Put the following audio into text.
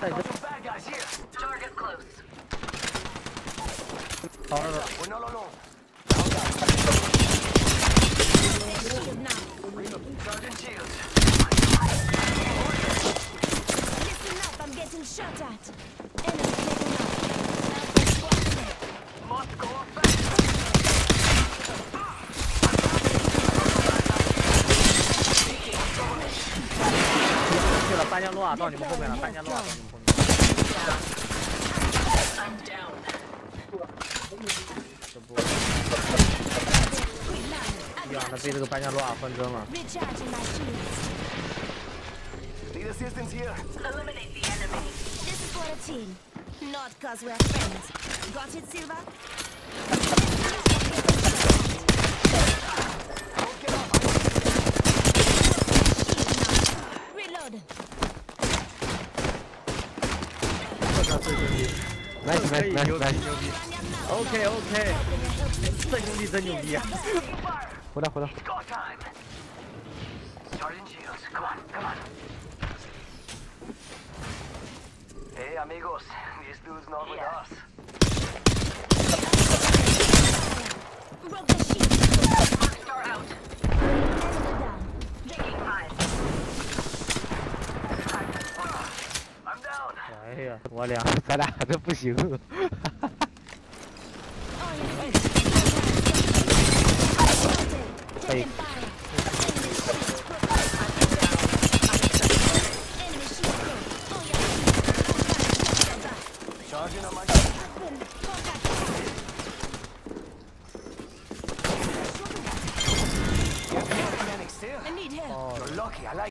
在这。好了。去了，半降落啊，到你们后面了，半降落啊，到你们后面。这不，呀，那被这个半降落啊分针了。 Need assistance here. Eliminate the enemy. This is for a team, not cause we're friends. Got it, Silva? Reload. Nice. OK， 这兄弟真牛逼啊！回来。 Hey, amigos, this dude's not with us. Broke the shield. Star out. Taking fire. I'm down. 哎呀，咱俩这不行。可以。